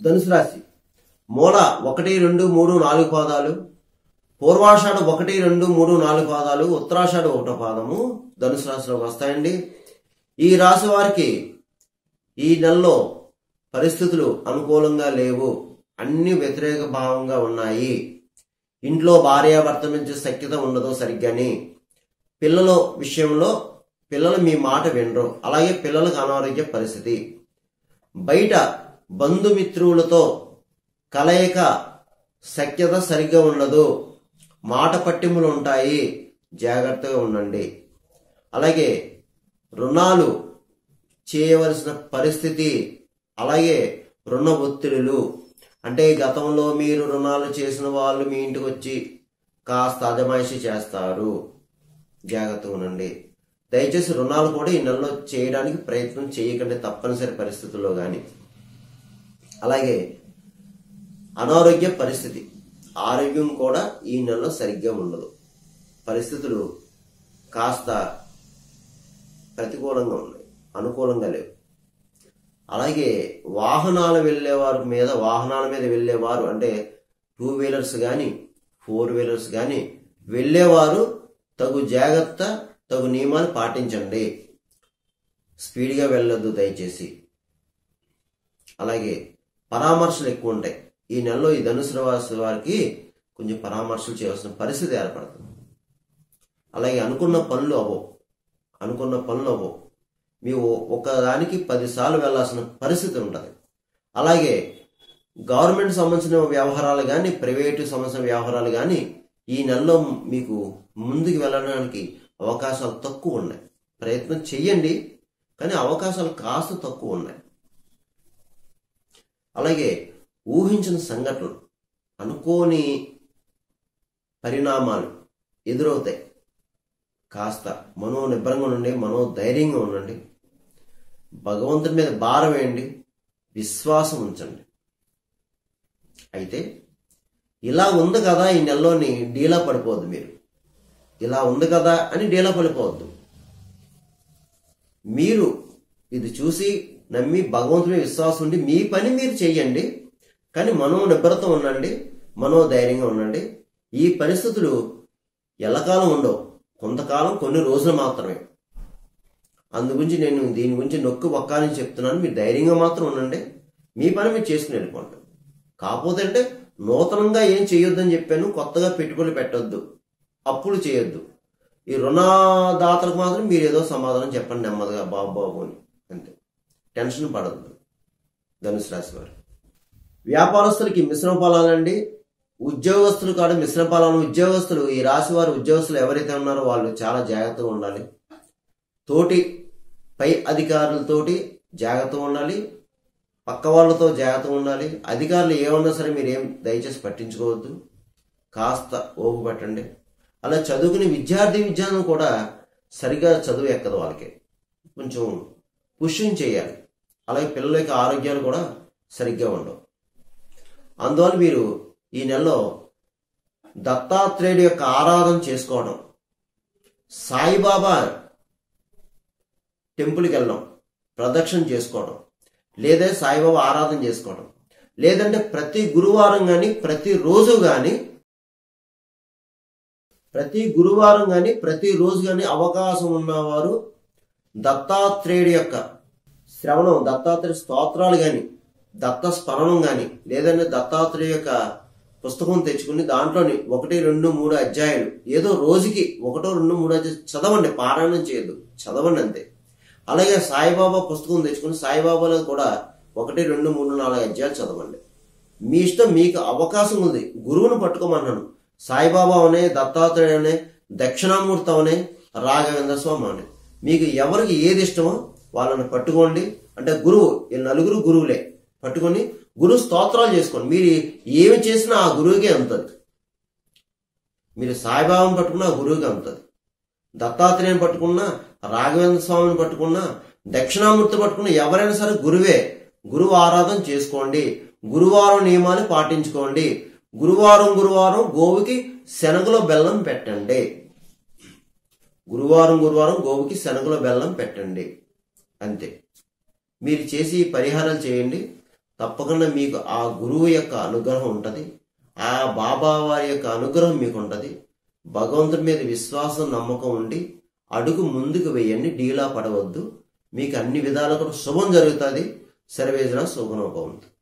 ధనుసు రాశి మూల 1, 2, 3, 4 పాదాలు, పూర్వాషాఢ 1, 2, 3, 4 పాదాలు, ఉత్తరాషాఢ 1వ పాదము ధనుసు రాశిలోకి వస్తాయండి. ఈ రాశి వారికి ఈ నెలలో పరిస్థితులు అనుకూలంగా లేవు, అన్ని వ్యతిరేక భావంగా ఉన్నాయి. ఇంట్లో భార్యాభర్త నుంచి సఖ్యత ఉండదు సరిగ్గాని. పిల్లల విషయంలో పిల్లలు మీ మాట వినరు, అలాగే పిల్లలకు అనారోగ్య పరిస్థితి. బయట బంధుమిత్రులతో కలయిక సఖ్యత సరిగ్గా ఉండదు, మాట పట్టింపులు ఉంటాయి, జాగ్రత్తగా ఉండండి. అలాగే రుణాలు చేయవలసిన పరిస్థితి, అలాగే రుణ ఒత్తిడులు, అంటే గతంలో మీరు రుణాలు చేసిన వాళ్ళు మీ ఇంటికి వచ్చి కాస్త అజమాయిషీ చేస్తారు, జాగ్రత్తగా ఉండండి. దయచేసి రుణాలు కూడా ఈ నెలలో చేయడానికి ప్రయత్నం చేయకండి తప్పనిసరి పరిస్థితుల్లో కానీ. అలాగే అనారోగ్య పరిస్థితి, ఆరోగ్యం కూడా ఈ నెలలో సరిగ్గా ఉండదు, పరిస్థితులు కాస్త ప్రతికూలంగా ఉన్నాయి, అనుకూలంగా లేవు. అలాగే వాహనాల మీద వెళ్ళేవారు, అంటే 2 వీలర్స్ కానీ 4 వీలర్స్ కానీ వెళ్ళేవారు తగు జాగ్రత్త, తగు నియమాలు పాటించండి. స్పీడ్గా వెళ్ళొద్దు దయచేసి. అలాగే పరామర్శలు ఎక్కువ ఉంటాయి ఈ నెలలో. ఈ ధనుసు రాశి వారికి కొంచెం పరామర్శలు చేయవలసిన పరిస్థితి ఏర్పడుతుంది. అలాగే అనుకున్న పనులు అవ్వవు. మీరు ఒకదానికి 10 సార్లు వెళ్లాల్సిన పరిస్థితి ఉంటుంది. అలాగే గవర్నమెంట్ సంబంధించిన వ్యవహారాలు కానీ, ప్రైవేటు సంబంధించిన వ్యవహారాలు కానీ ఈ నెలలో మీకు ముందుకు వెళ్ళడానికి అవకాశాలు తక్కువ ఉన్నాయి. ప్రయత్నం చెయ్యండి, కానీ అవకాశాలు కాస్త తక్కువ ఉన్నాయి. అలాగే ఊహించిన సంఘటనలు, అనుకోని పరిణామాలు ఎదురవుతాయి. కాస్త మనోనిబ్బరంగా ఉండండి, మనోధైర్యంగా ఉండండి. భగవంతుడి మీద భారం వేయండి, విశ్వాసం ఉంచండి. అయితే ఇలా ఉంది కదా ఈ నెలలోని డీలా పడిపోవద్దు. మీరు ఇలా ఉంది కదా అని డీలా పడిపోవద్దు. మీరు ఇది చూసి నమ్మి భగవంతుడి విశ్వాసం ఉండి మీ పని మీరు చెయ్యండి, కానీ మనోనిబ్బరతో ఉండండి, మనోధైర్యంగా ఉండండి. ఈ పరిస్థితులు ఎల్లకాలం ఉండవు, కొంతకాలం, కొన్ని రోజులు మాత్రమే. అందుగురించి నేను దీని గురించి నొక్కి ఒక్కాలని చెప్తున్నాను. మీరు ధైర్యంగా మాత్రం ఉండండి, మీ పని మీరు చేసుకుని వెళ్ళిపోండి. కాకపోతే అంటే నూతనంగా ఏం చేయొద్దని చెప్పాను, కొత్తగా పెట్టుబడులు పెట్టొద్దు, అప్పులు చేయొద్దు. ఈ రుణదాతలకు మాత్రం మీరు ఏదో సమాధానం చెప్పండి నెమ్మదిగా, బాబు అని, అంతే. టెన్షన్ పడద్దు. ధనుసు రాశి వారు వ్యాపారస్తులకి మిశ్రమ ఫలాలండి. ఉద్యోగస్తులు కాదు మిశ్రమ ఫలాలు. ఉద్యోగస్తులు, ఈ రాశి వారు ఉద్యోగస్తులు ఎవరైతే ఉన్నారో వాళ్ళు చాలా జాగ్రత్తగా ఉండాలి. తోటి పై అధికారులతోటి జాగ్రత్తగా ఉండాలి, పక్క వాళ్ళతో జాగ్రత్తగా ఉండాలి. అధికారులు ఏమన్నా సరే మీరేం దయచేసి పట్టించుకోవద్దు, కాస్త ఓపు పట్టండి. అలా చదువుకునే విద్యార్థులు కూడా సరిగా చదువు ఎక్కదు, వాళ్ళకి కొంచెం పుష్యం చేయాలి. అలాగే పిల్లల యొక్క ఆరోగ్యాలు కూడా సరిగ్గా ఉండవు. అందువల్ల మీరు ఈ నెలలో దత్తాత్రేయుడి యొక్క ఆరాధన చేసుకోవడం, సాయిబాబా టెంపుల్కి వెళ్ళడం, ప్రదక్షిణ చేసుకోవడం, లేదా సాయిబాబా ఆరాధన చేసుకోవడం, లేదంటే ప్రతి గురువారం కానీ ప్రతిరోజు కానీ అవకాశం ఉన్నవారు దత్తాత్రేయుడి యొక్క శ్రవణం, దత్తాత్రేయ స్తోత్రాలు కానీ, దత్త స్మరణం కానీ, లేదంటే దత్తాత్రేయ యొక్క పుస్తకం తెచ్చుకుని దాంట్లోని 1, 2, 3 అధ్యాయాలు ఏదో రోజుకి 1, 2, 3 అధ్యాయాలు చదవండి. పారాయణం చేయొద్దు, చదవండి అంతే. అలాగే సాయిబాబా పుస్తకం తెచ్చుకుని సాయిబాబాలో కూడా 1, 2, 3, 4 అధ్యాయాలు చదవండి. మీ ఇష్టం, మీకు అవకాశం ఉంది. గురువును పట్టుకోమన్నాను. సాయిబాబా అనే, దత్తాత్రేయ అనే, దక్షిణామూర్తి అనే, రాఘవేంద్ర స్వామి అనే, మీకు ఎవరికి ఏది ఇష్టమో వాళ్ళని పట్టుకోండి. అంటే గురువు, ఈ 4 గురువులే పట్టుకొని గురు స్తోత్రాలు చేసుకోండి. మీరు ఏమి చేసినా ఆ గురువుకే అందుతుంది. మీరు సాయిబాబాను పట్టుకున్నా ఆ గురువుకి అందుతుంది. దత్తాత్రేయుని పట్టుకున్నా, రాఘవేంద్ర స్వామిని పట్టుకున్నా, దక్షిణామూర్తి పట్టుకున్నా, ఎవరైనా సరే గురువే. గురువు ఆరాధన చేసుకోండి. గురువారం నియమాలు పాటించుకోండి. గురువారం గోవుకి శనగలో బెల్లం పెట్టండి. గురువారం గోవుకి శనగలో బెల్లం పెట్టండి, అంతే. మీరు చేసి పరిహారాలు చేయండి. తప్పకుండా మీకు ఆ గురువు యొక్క అనుగ్రహం ఉంటుంది. ఆ బాబా వారి యొక్క అనుగ్రహం మీకు ఉంటుంది. భగవంతుడి మీద విశ్వాసం నమ్మకం ఉండి అడుగు ముందుకు వేయండి, డీలా పడవద్దు. మీకు అన్ని విధాలుగా శుభం జరుగుతుంది. సర్వేజన శుభనోభవంతు.